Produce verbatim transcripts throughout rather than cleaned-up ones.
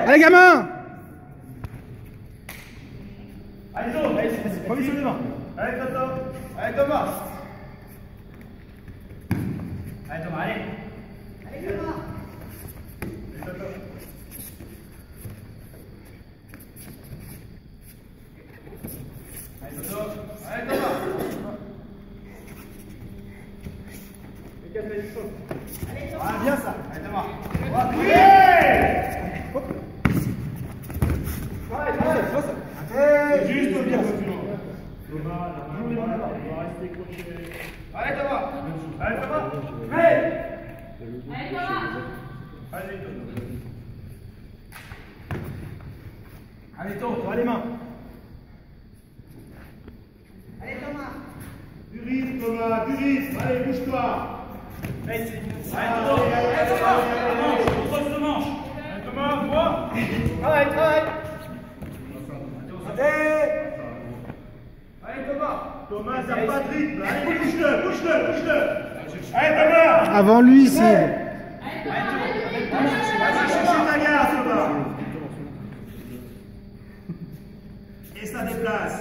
Allez, gamin! Allez, Zo, allez, remis sur les mains. Allez, Toto. Allez, Thomas. Allez, Thomas, allez. Allez, Thomas. Allez, Toto. Allez, Toto. Allez, Thomas. Allez, Thomas. Ah, bien ça. Allez, Thomas. Allez, allez, allez. C'est juste bien. Thomas, on va rester coaché. Allez, Thomas. Allez, Thomas. Allez. Allez, Thomas. Allez, Thomas. Allez, Thomas, tu as les mains. Allez, Thomas. Du rythme, Thomas, du rythme. Allez, bouge-toi. Allez, Thomas. Allez, Thomas. Contrôle ce manche. Allez, Thomas, moi. Travaille, travaille. Allez. Allez, Thomas. Thomas, ça n'a pas de rythme. Allez, bouge-le, bouge-le, bouge-le. Allez, Thomas. Avant lui, c'est. Allez, chercher ta gare, Thomas. Et ça déplace.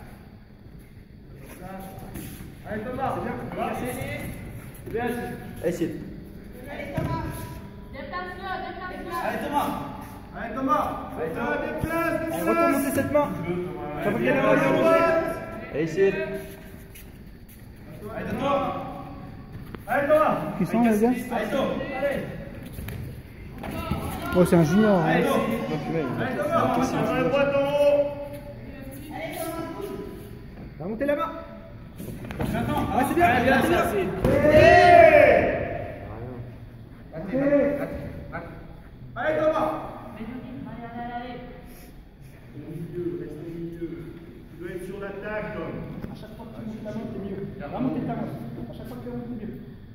Allez, Thomas. C'est bien. C'est bien. Allez, c'est. Allez, Thomas. Déplace-le, déplace-le. Allez, Thomas. Allez, Thomas. Allez, Thomas, déplace, déplace. Allez, remonter cette main. Ça va bien aller. Allez, c'est. Allez, Thomas. Allez, Thomas. Qui sont, les gars? Allez, Thomas. Allez. Oh, c'est un junior. Hein. Allez, Thomas. Allez, Thomas. Allez, droite en haut. Allez, Thomas. Va monter la main. J'attends. Ah, c'est bien. Allez, bien, ça, c'est. Allez, Thomas. Au milieu, reste au milieu. Tu dois être sur l'attaque, Tom. À chaque fois que tu montes ta main, c'est mieux. Va monter ta main. À chaque fois que tu montes, c'est mieux.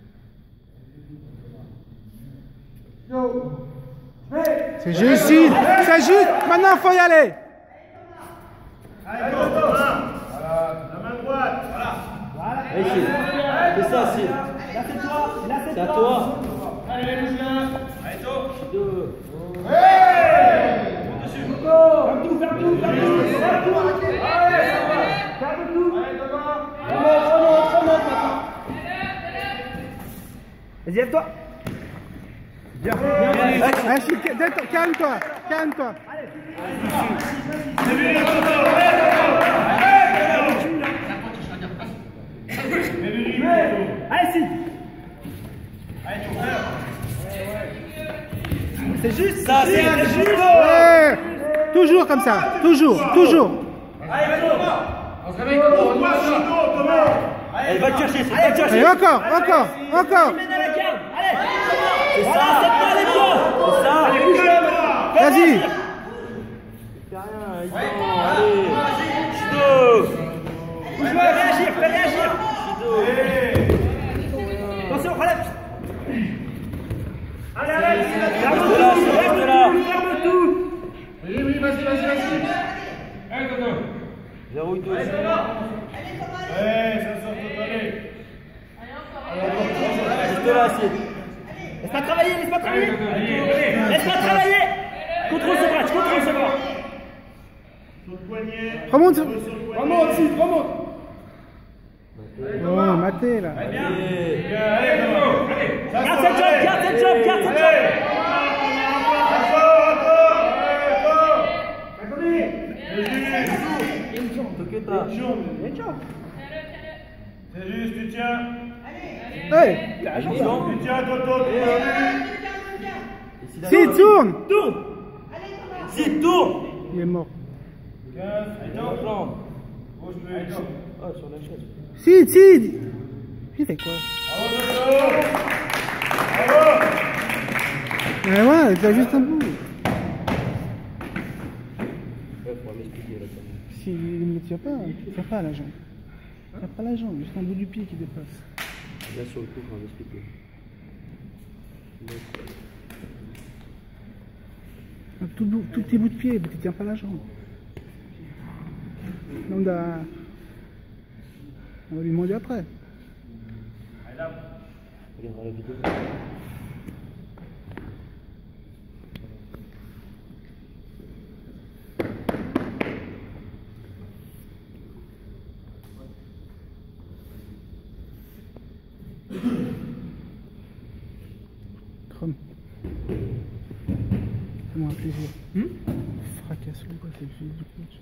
C'est juste, c'est juste. Maintenant, il faut y aller. Allez, Thomas. Voilà. La main droite. Voilà. Voilà. Allez, Sid. C'est ça, Sid. Là, c'est toi. Là, c'est C'est à toi. toi. Allez, bouge-le. Allez, Thomas. Deux. Ferme tout, ferme tout, ferme tout. Ferme tout. Allez, Ferme tout. Allez, Thomas. Remonte, remonte, remonte maintenant. Vas-y, lève-toi. Bien, bien. Allez, Chid, calme-toi, calme-toi. Allez, Sid. Allez, ton frère. C'est juste, Ça, c'est juste. Ouais. Toujours comme ça, toujours, toujours. Allez, Thomas. On se réveille, Thomas. Thomas. Elle va te chercher, elle va te chercher. Allez, encore, encore, encore. C'est ça, c'est pas les points. C'est ça. Allez, bouge-le. Vas-y. Fais rien, Ido. Allez. Chido. Fais réagir, fais réagir. Chido. Attention, relève. Allez, allez, Reste là, reste là. ferme tout. Oui, oui, vas-y, vas-y, vas-y. Allez, Toto. Verrouille toi Allez, aussi. Thomas. Allez, ça sort, Toto, allez. Reste là, Sid. Laisse-moi travailler, laisse-moi travailler. Allez, allez. Laisse-moi travailler. Contrôle ce match, contrôle ce match. Sur le poignet. Remonte. Sur le poignet. Remonte, Sid, remonte. Oh, maté là. Allez, bien. Bien, allez, Thomas. Allez. Ça Garde sort, cette job, allez. garde cette job, garde cette job. Allez. Encore, encore. Allez, encore. Attendez. T'inquiète pas. C'est juste, tu tiens. Hey, Tu tiens, Toto. Sid, tourne. Tourne. Sid, tourne. Il est mort. quinze. Allez, dans la flambe. Bouge plus. Allez, Toto. Ah, sur la chaise. Sid, Sid. Il fait quoi? Bravo, Toto. Bravo. Mais ouais, il a juste un bout. Ouais, faut m'expliquer là. S'il ne tient pas, il ne tient pas à la jambe. Il ne tient pas à la jambe, juste un bout du pied qui dépasse. Là, sur le coup, faut m'expliquer. Un tout, bout, tout petit bout de pied, mais tu ne tiens pas à la jambe. Donc, on va lui demander après. Allez, là. Regarde la vidéo. Fais-moi un plaisir. Hmm? Fracasse-le, quoi, c'est le fils du coach.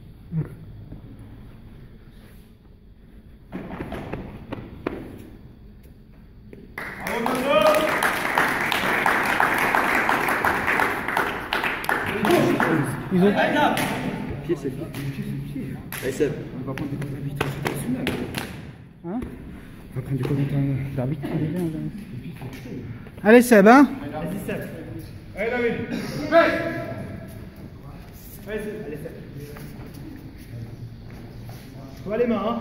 Ils ont... Pied, c'est le pied. Allez, Seb. On va prendre des comptes d'arbitre international. Hein? On va prendre des comptes d'arbitre. Allez, Seb, hein? Vas-y, Seb. Allez, David. Allez, Allez, Seb. Toi, les mains, hein?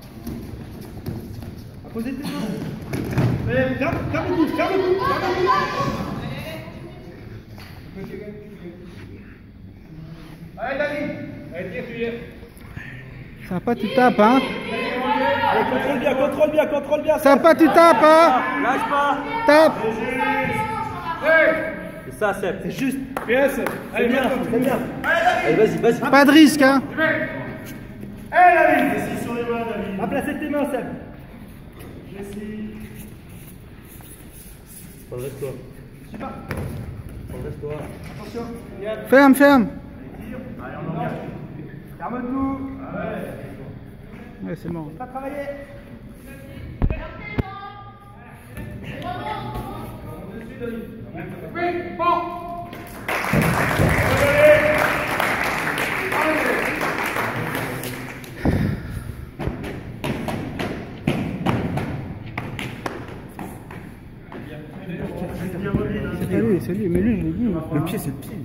À poser tes mains. Allez, ferme, ferme le coup, ferme le coup, ferme le coup. Allez, David. Allez, tire, tire. Sympa, tu tapes, hein? Allez, contrôle bien, contrôle bien, contrôle bien. Sympa, tu tapes, hein? Lâche pas. Tape! C'est ça, Seb. C'est juste. Bien, Seb. Allez, bien, maintenant. c'est bien. Allez, vas-y, vas-y. Pas de risque, hein? Allez, David. Jessie sur les mains, David. Va placer tes mains, Seb. Jessie. Redresse-toi. Je sais pas. Redresse-toi. Attention. Regarde. Ferme, ferme! Allez, on engage. Ferme tout. Ouais. Ouais, c'est mort. Pas travailler. Oui, bon. C'est pas lui, c'est lui, mais lui, je l'ai dit. Le pied, c'est le pied.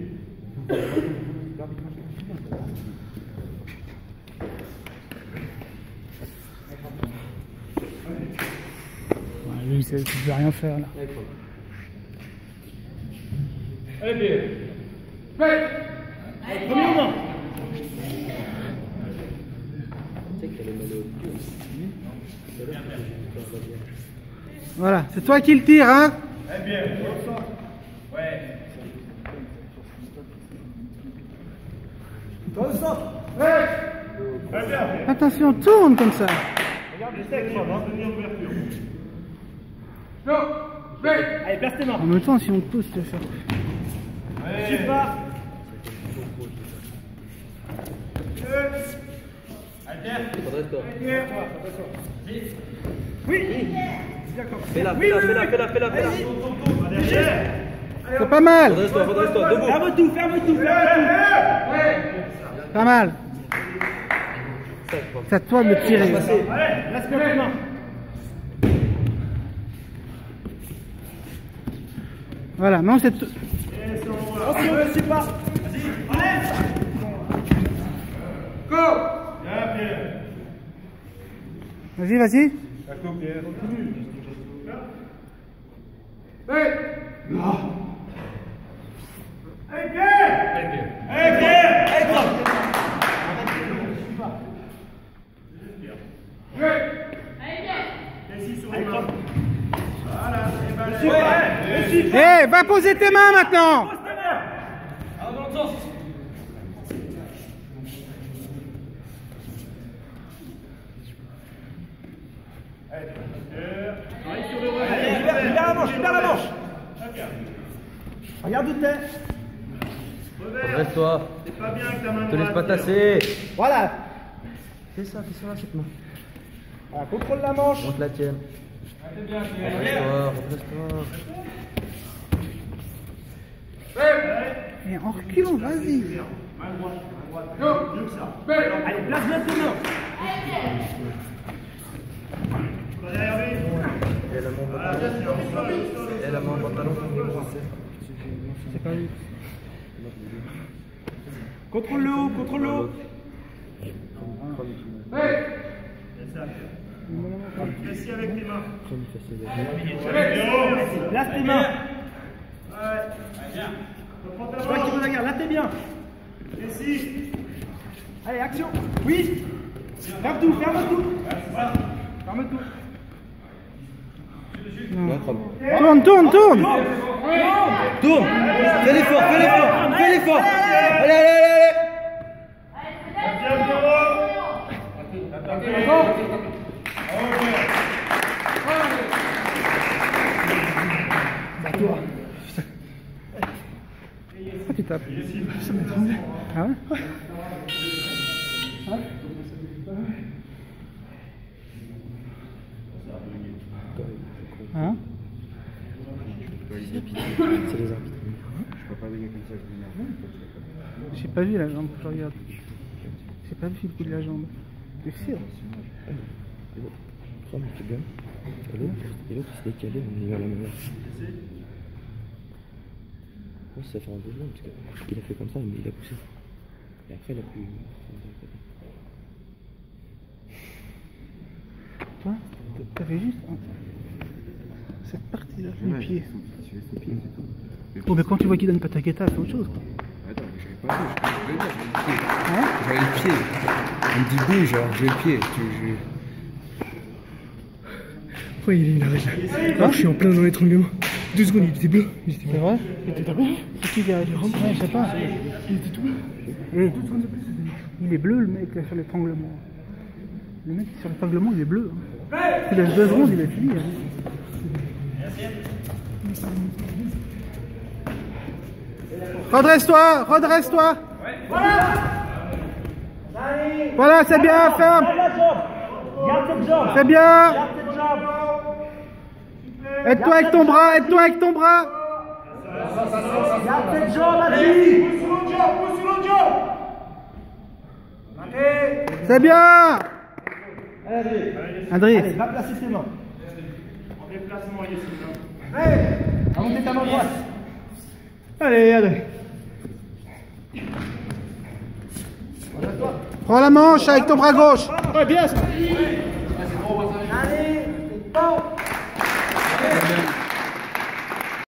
Ouais, lui, c'est- tu peux rien faire, là. Allez, bien. Ouais. Premier moment. Voilà, c'est toi qui le tire, hein? Allez, bien. Ouais. Toi au centre. Ouais. Allez, bien. Attention, tourne comme ça. Regarde le sec, hein. Non. Ouais. Allez, place tes mains. En même temps, si on te pousse, tu vas faire. Tu pars. Redresse-toi. Oui. Fais-la, fais-la, fais-la, fais-la, fais-la, fais-la. C'est pas mal, Redresse-toi, redresse-toi, debout. Ferme tout, ferme tout, ferme tout. pas mal. C'est à toi de le tirer. Allez, laisse bien tes mains. Voilà, non, c'est... t- Attention, ne suis pas. Vas-y, allez. Go. Bien, Pierre. Vas-y, vas-y. D'accord, Pierre. Continue. Hey. Non. Allez, Pierre. Allez, Pierre. Allez, Pierre. Allez, toi. Ouais. Allez, bien. Allez, sur les mains. Voilà, et ben, allez. Eh, va poser tes mains maintenant. Alors, dans l'autre sens. Allez, sur le relais. Allez, libère, libère la manche, libère la manche. Regarde où t'es. Redresse-toi. C'est pas bien que ta main Te laisse pas droite. tasser. Voilà. Fais ça, fais ça là, cette main. Voilà, contrôle la manche. Monte la tienne. Redresse-toi, redresse-toi. Et en reculant, vas-y. Allez, place bien tes mains. Et la main au pantalon. Et la main au pantalon. C'est pas lui. Contrôle le haut, contrôle le haut. Ici avec tes mains. Place tes mains. Je vois qu'il faut la garde. Là, t'es bien. Ici. Allez, action. Oui. Ferme tout, ferme tout. Ferme tout. Tourne, tourne, tourne. Tourne. Fais l'effort, fais l'effort, fais l'effort. Allez, allez, allez, allez. Pourquoi tu tapes? Ça m'étonne. Ah ouais? Ouais. Hein? C'est les arbitres. Je peux pas donner comme ça, je m'énerve. J'ai pas vu la jambe, je regarde. J'ai pas vu le coup de la jambe. T'es sûr? trois mais c'est bien. Et l'autre, il s'est décalé, on est vers la même heure. Oh, ça fait un peu long parce qu'il a fait comme ça, mais il a poussé. Et après, il a pu. Toi, t'avais juste hein, cette partie-là, les pieds. Tu laisses tes pieds, c'est tout. Bon, mais quand tu vois qu'il donne Pataketa, c'est autre chose. Quoi. Attends, mais j'avais pas vu, je vais le pied. Hein? J'avais le pied. Il me dit bouge, alors j'ai le pied. Tu, je... Ouais, il arrête là. Là, je suis en plein dans l'étranglement. Deux secondes, il était bleu. Il était C'est vrai? Il était bleu? C'est qui derrière lui? Ouais, je sais pas. Il était tout bleu. Et il est bleu le mec là sur l'étranglement. Le mec sur l'étranglement il est bleu. Hein. Il laisse deux secondes, il est fini. Hein. Redresse-toi, redresse-toi. Voilà, c'est bien, ferme. C'est bien. Aide-toi avec ton bras, aide-toi avec ton bras. C'est bien. André. Allez, va placer tes mains. En déplacement ici. Allez, à monter ta main droite. Allez, allez. Prends la manche avec ton bras gauche. Ouais, bien ça.